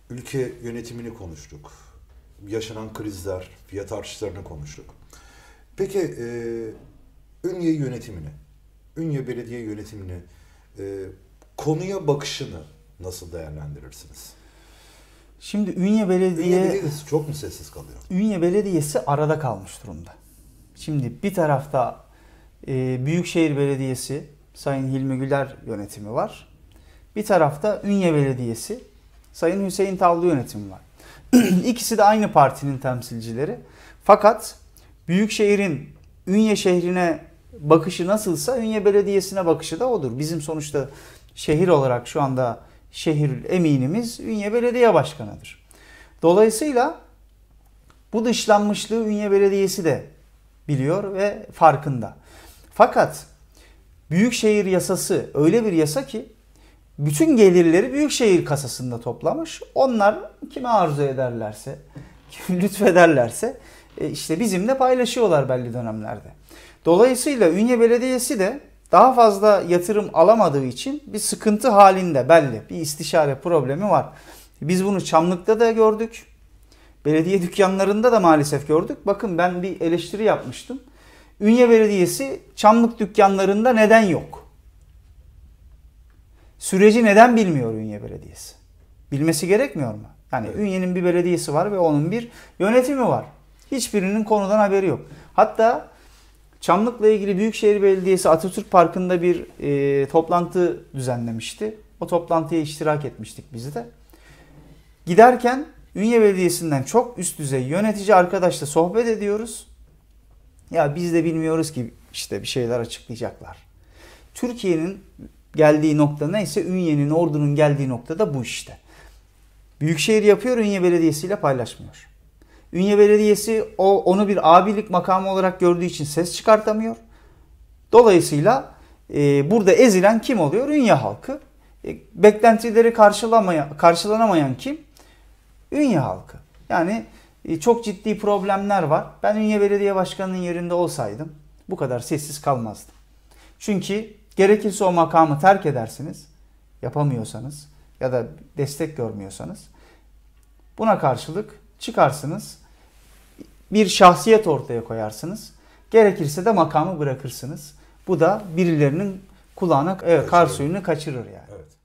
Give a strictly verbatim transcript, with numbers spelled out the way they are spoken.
ülke yönetimini konuştuk. Yaşanan krizler, fiyat artışlarını konuştuk. Peki e, Ünye yönetimini, Ünye Belediye yönetimini, e, konuya bakışını nasıl değerlendirirsiniz? Şimdi Ünye Belediye... Ünye Belediyesi çok mu sessiz kalıyor? Ünye Belediyesi arada kalmış durumda. Şimdi bir tarafta e, Büyükşehir Belediyesi, Sayın Hilmi Güler yönetimi var. Bir tarafta Ünye Belediyesi, Sayın Hüseyin Tavlı yönetimi var. İkisi de aynı partinin temsilcileri. Fakat Büyükşehir'in Ünye şehrine bakışı nasılsa Ünye Belediyesi'ne bakışı da odur. Bizim sonuçta şehir olarak şu anda şehir eminimiz Ünye Belediye Başkanı'dır. Dolayısıyla bu dışlanmışlığı Ünye Belediyesi de biliyor ve farkında. Fakat Büyükşehir Yasası öyle bir yasa ki bütün gelirleri Büyükşehir kasasında toplamış. Onlar kime arzu ederlerse, lütfederlerse işte bizimle paylaşıyorlar belli dönemlerde. Dolayısıyla Ünye Belediyesi de daha fazla yatırım alamadığı için bir sıkıntı halinde belli. Bir istişare problemi var. Biz bunu Çamlık'ta da gördük. Belediye dükkanlarında da maalesef gördük. Bakın ben bir eleştiri yapmıştım. Ünye Belediyesi Çamlık dükkanlarında neden yok? Süreci neden bilmiyor Ünye Belediyesi? Bilmesi gerekmiyor mu? Yani evet. Ünye'nin bir belediyesi var ve onun bir yönetimi var. Hiçbirinin konudan haberi yok. Hatta Çamlık'la ilgili Büyükşehir Belediyesi Atatürk Parkı'nda bir e, toplantı düzenlemişti. O toplantıya iştirak etmiştik biz de. Giderken Ünye Belediyesi'nden çok üst düzey yönetici arkadaşla sohbet ediyoruz. Ya biz de bilmiyoruz ki işte bir şeyler açıklayacaklar. Türkiye'nin geldiği nokta neyse Ünye'nin, Ordu'nun geldiği nokta da bu işte. Büyükşehir yapıyor, Ünye Belediyesi ile paylaşmıyor. Ünye Belediyesi o onu bir abilik makamı olarak gördüğü için ses çıkartamıyor. Dolayısıyla e, burada ezilen kim oluyor? Ünye halkı. E, beklentileri karşılamaya, karşılanamayan kim? Ünye halkı. Yani e, çok ciddi problemler var. Ben Ünye Belediye Başkanı'nın yerinde olsaydım bu kadar sessiz kalmazdım. Çünkü gerekirse o makamı terk edersiniz, yapamıyorsanız ya da destek görmüyorsanız buna karşılık çıkarsınız, bir şahsiyet ortaya koyarsınız. Gerekirse de makamı bırakırsınız. Bu da birilerinin kulağına evet, kar suyunu kaçırır yani. Evet.